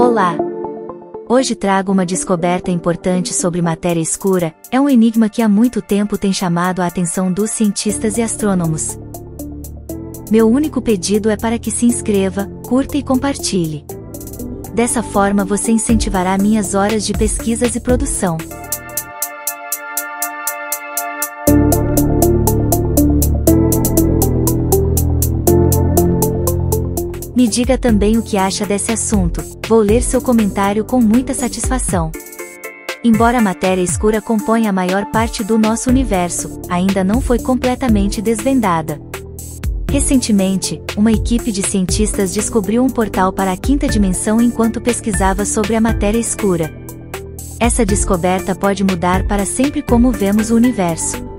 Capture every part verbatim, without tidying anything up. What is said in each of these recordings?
Olá! Hoje trago uma descoberta importante sobre matéria escura. É um enigma que há muito tempo tem chamado a atenção dos cientistas e astrônomos. Meu único pedido é para que se inscreva, curta e compartilhe. Dessa forma você incentivará minhas horas de pesquisas e produção. Me diga também o que acha desse assunto, vou ler seu comentário com muita satisfação. Embora a matéria escura componha a maior parte do nosso universo, ainda não foi completamente desvendada. Recentemente, uma equipe de cientistas descobriu um portal para a quinta dimensão enquanto pesquisava sobre a matéria escura. Essa descoberta pode mudar para sempre como vemos o universo.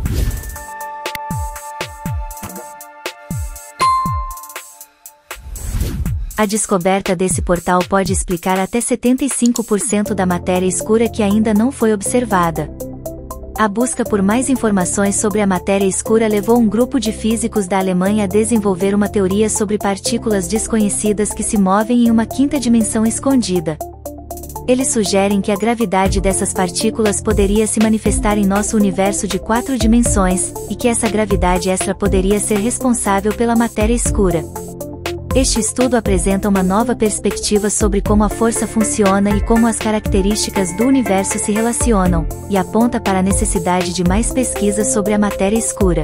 A descoberta desse portal pode explicar até setenta e cinco por cento da matéria escura que ainda não foi observada. A busca por mais informações sobre a matéria escura levou um grupo de físicos da Alemanha a desenvolver uma teoria sobre partículas desconhecidas que se movem em uma quinta dimensão escondida. Eles sugerem que a gravidade dessas partículas poderia se manifestar em nosso universo de quatro dimensões, e que essa gravidade extra poderia ser responsável pela matéria escura. Este estudo apresenta uma nova perspectiva sobre como a força funciona e como as características do universo se relacionam, e aponta para a necessidade de mais pesquisas sobre a matéria escura.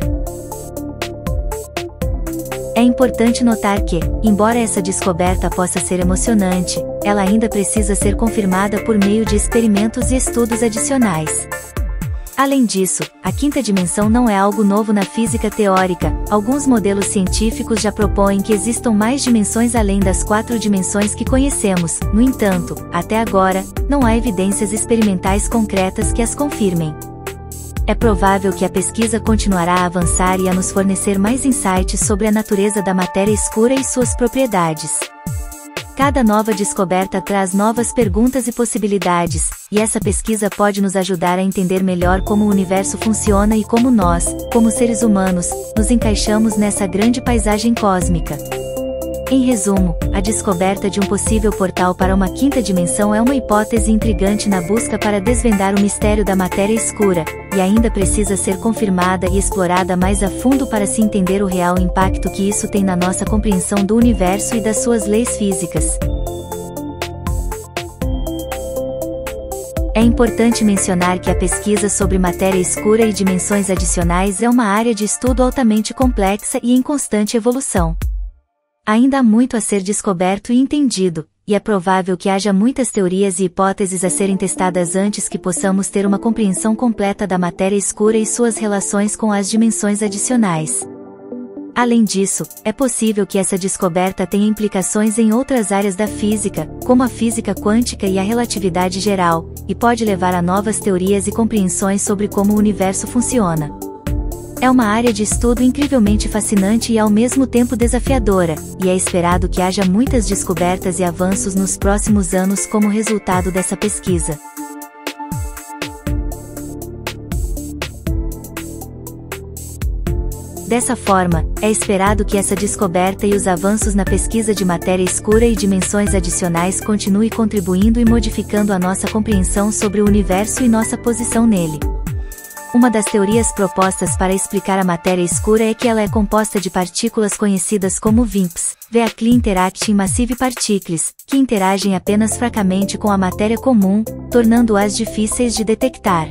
É importante notar que, embora essa descoberta possa ser emocionante, ela ainda precisa ser confirmada por meio de experimentos e estudos adicionais. Além disso, a quinta dimensão não é algo novo na física teórica. Alguns modelos científicos já propõem que existam mais dimensões além das quatro dimensões que conhecemos. No entanto, até agora, não há evidências experimentais concretas que as confirmem. É provável que a pesquisa continuará a avançar e a nos fornecer mais insights sobre a natureza da matéria escura e suas propriedades. Cada nova descoberta traz novas perguntas e possibilidades, e essa pesquisa pode nos ajudar a entender melhor como o universo funciona e como nós, como seres humanos, nos encaixamos nessa grande paisagem cósmica. Em resumo, a descoberta de um possível portal para uma quinta dimensão é uma hipótese intrigante na busca para desvendar o mistério da matéria escura, e ainda precisa ser confirmada e explorada mais a fundo para se entender o real impacto que isso tem na nossa compreensão do universo e das suas leis físicas. É importante mencionar que a pesquisa sobre matéria escura e dimensões adicionais é uma área de estudo altamente complexa e em constante evolução. Ainda há muito a ser descoberto e entendido, e é provável que haja muitas teorias e hipóteses a serem testadas antes que possamos ter uma compreensão completa da matéria escura e suas relações com as dimensões adicionais. Além disso, é possível que essa descoberta tenha implicações em outras áreas da física, como a física quântica e a relatividade geral, e pode levar a novas teorias e compreensões sobre como o universo funciona. É uma área de estudo incrivelmente fascinante e ao mesmo tempo desafiadora, e é esperado que haja muitas descobertas e avanços nos próximos anos como resultado dessa pesquisa. Dessa forma, é esperado que essa descoberta e os avanços na pesquisa de matéria escura e dimensões adicionais continuem contribuindo e modificando a nossa compreensão sobre o universo e nossa posição nele. Uma das teorias propostas para explicar a matéria escura é que ela é composta de partículas conhecidas como V I M Ps, Vehicle Interacting Massive Particles, que interagem apenas fracamente com a matéria comum, tornando-as difíceis de detectar.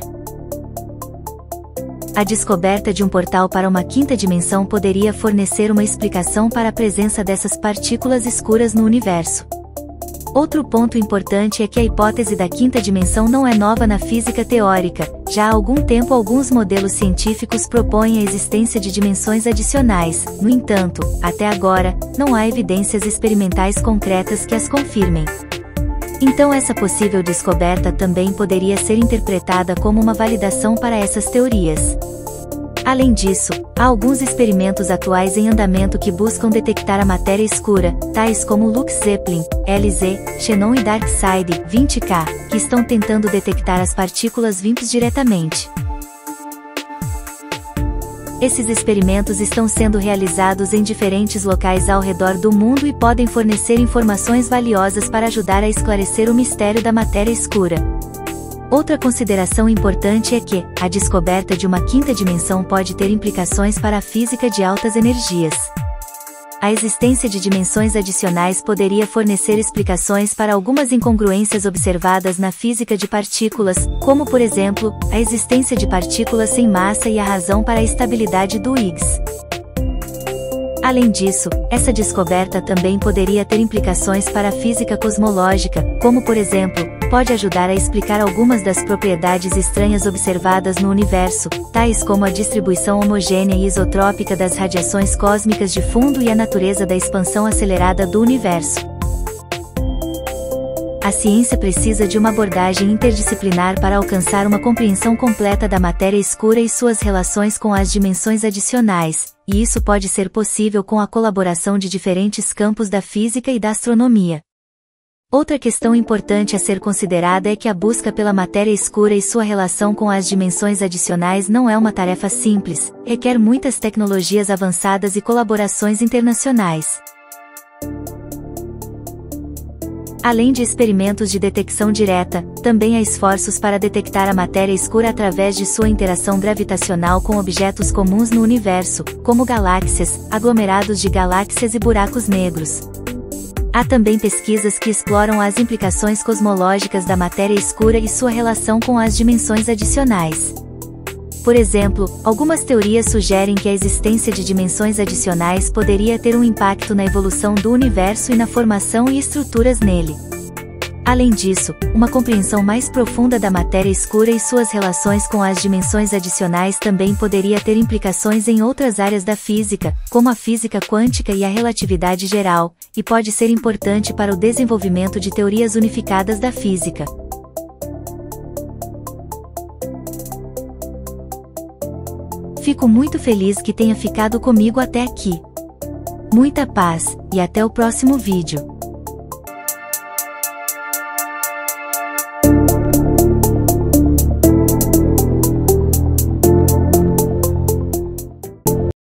A descoberta de um portal para uma quinta dimensão poderia fornecer uma explicação para a presença dessas partículas escuras no universo. Outro ponto importante é que a hipótese da quinta dimensão não é nova na física teórica. Já há algum tempo alguns modelos científicos propõem a existência de dimensões adicionais. No entanto, até agora, não há evidências experimentais concretas que as confirmem. Então essa possível descoberta também poderia ser interpretada como uma validação para essas teorias. Além disso, há alguns experimentos atuais em andamento que buscam detectar a matéria escura, tais como Lux Zeppelin, L Z, Xenon e DarkSide vinte K, que estão tentando detectar as partículas V I M Ps diretamente. Esses experimentos estão sendo realizados em diferentes locais ao redor do mundo e podem fornecer informações valiosas para ajudar a esclarecer o mistério da matéria escura. Outra consideração importante é que, a descoberta de uma quinta dimensão pode ter implicações para a física de altas energias. A existência de dimensões adicionais poderia fornecer explicações para algumas incongruências observadas na física de partículas, como por exemplo, a existência de partículas sem massa e a razão para a estabilidade do Higgs. Além disso, essa descoberta também poderia ter implicações para a física cosmológica, como por exemplo, pode ajudar a explicar algumas das propriedades estranhas observadas no universo, tais como a distribuição homogênea e isotrópica das radiações cósmicas de fundo e a natureza da expansão acelerada do universo. A ciência precisa de uma abordagem interdisciplinar para alcançar uma compreensão completa da matéria escura e suas relações com as dimensões adicionais, e isso pode ser possível com a colaboração de diferentes campos da física e da astronomia. Outra questão importante a ser considerada é que a busca pela matéria escura e sua relação com as dimensões adicionais não é uma tarefa simples, requer muitas tecnologias avançadas e colaborações internacionais. Além de experimentos de detecção direta, também há esforços para detectar a matéria escura através de sua interação gravitacional com objetos comuns no universo, como galáxias, aglomerados de galáxias e buracos negros. Há também pesquisas que exploram as implicações cosmológicas da matéria escura e sua relação com as dimensões adicionais. Por exemplo, algumas teorias sugerem que a existência de dimensões adicionais poderia ter um impacto na evolução do universo e na formação e estruturas nele. Além disso, uma compreensão mais profunda da matéria escura e suas relações com as dimensões adicionais também poderia ter implicações em outras áreas da física, como a física quântica e a relatividade geral, e pode ser importante para o desenvolvimento de teorias unificadas da física. Fico muito feliz que tenha ficado comigo até aqui. Muita paz, e até o próximo vídeo.